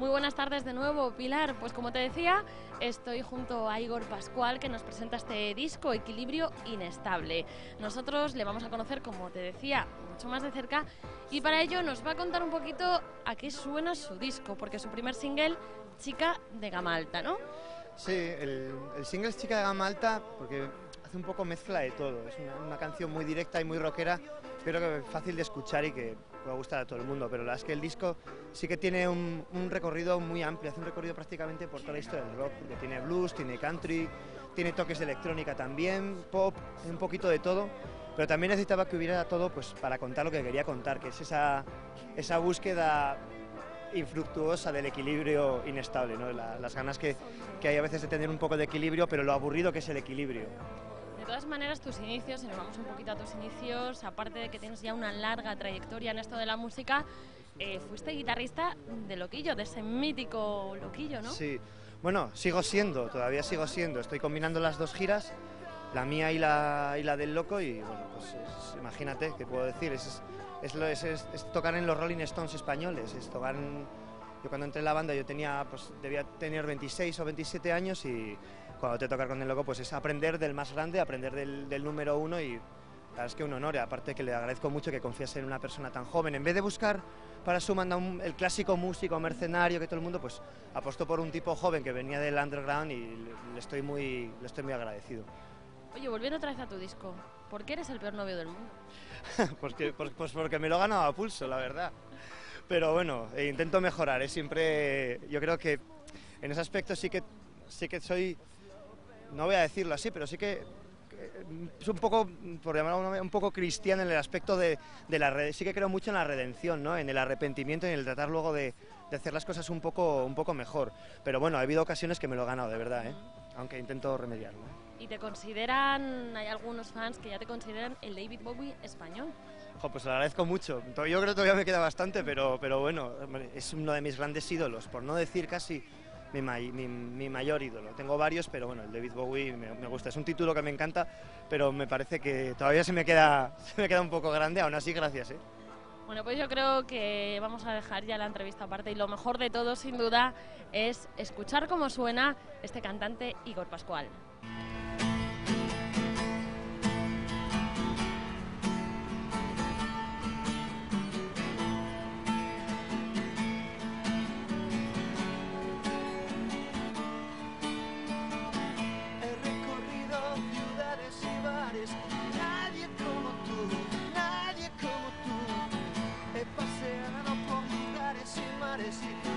Muy buenas tardes de nuevo, Pilar. Pues como te decía, estoy junto a Igor Pascual, que nos presenta este disco, Equilibrio Inestable. Nosotros le vamos a conocer, como te decía, mucho más de cerca, y para ello nos va a contar un poquito a qué suena su disco, porque su primer single, Chica de Gama Alta, ¿no? Sí, el single es Chica de Gama Alta porque hace un poco mezcla de todo. Es una canción muy directa y muy rockera, pero que es fácil de escuchar y que puede gustar a todo el mundo. Pero la verdad es que el disco sí que tiene un recorrido muy amplio, hace un recorrido prácticamente por toda la historia del rock, porque tiene blues, tiene country, tiene toques de electrónica también, pop, un poquito de todo. Pero también necesitaba que hubiera todo pues, para contar lo que quería contar, que es esa búsqueda infructuosa del equilibrio inestable, ¿no? Las ganas que hay a veces de tener un poco de equilibrio, pero lo aburrido que es el equilibrio. De todas maneras, tus inicios, si nos vamos un poquito a tus inicios, aparte de que tienes ya una larga trayectoria en esto de la música, fuiste guitarrista de Loquillo, de ese mítico Loquillo, ¿no? Sí, bueno, todavía sigo siendo, estoy combinando las dos giras, la mía y la del Loco, y bueno, pues imagínate, ¿qué puedo decir? Es tocar en los Rolling Stones españoles, yo cuando entré en la banda debía tener 26 o 27 años y cuando te tocar con el Loco pues es aprender del más grande, aprender del número uno y la verdad es que un honor, y aparte que le agradezco mucho que confiase en una persona tan joven, en vez de buscar para su banda el clásico músico mercenario que todo el mundo, pues apostó por un tipo joven que venía del underground y le estoy muy agradecido. Oye, volviendo otra vez a tu disco, ¿por qué eres el peor novio del mundo? Pues porque me lo he ganado a pulso, la verdad. Pero bueno, intento mejorar, yo creo que en ese aspecto sí que soy, no voy a decirlo así, pero sí que es un poco, por llamarlo un poco cristiano en el aspecto sí que creo mucho en la redención, ¿no? En el arrepentimiento y en el tratar luego de hacer las cosas un poco mejor. Pero bueno, ha habido ocasiones que me lo he ganado, de verdad, ¿eh? Aunque intento remediarlo. ¿Y te consideran, hay algunos fans que ya te consideran el David Bowie español? Pues lo agradezco mucho. Yo creo que todavía me queda bastante, pero bueno, es uno de mis grandes ídolos, por no decir casi mi mayor ídolo. Tengo varios, pero bueno, el David Bowie me gusta. Es un título que me encanta, pero me parece que todavía se me queda un poco grande, aún así gracias, ¿eh? Bueno, pues yo creo que vamos a dejar ya la entrevista aparte y lo mejor de todo, sin duda, es escuchar cómo suena este cantante Igor Pascual. Nadie como tú, he paseado por lugares y mares y